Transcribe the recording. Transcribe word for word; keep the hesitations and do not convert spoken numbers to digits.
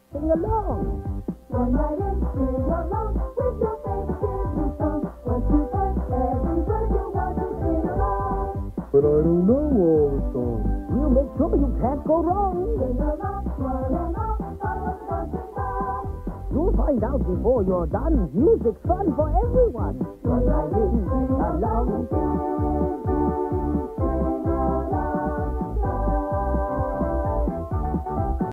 Sing along. One right in, sing along with your favorite Disney song. One, two, three, every word you want to sing along. But I don't know all the songs. We'll make sure you can't go wrong. Sing along, one and all, follow the dancing song. You'll find out before you're done. Music's fun for everyone. One right in, sing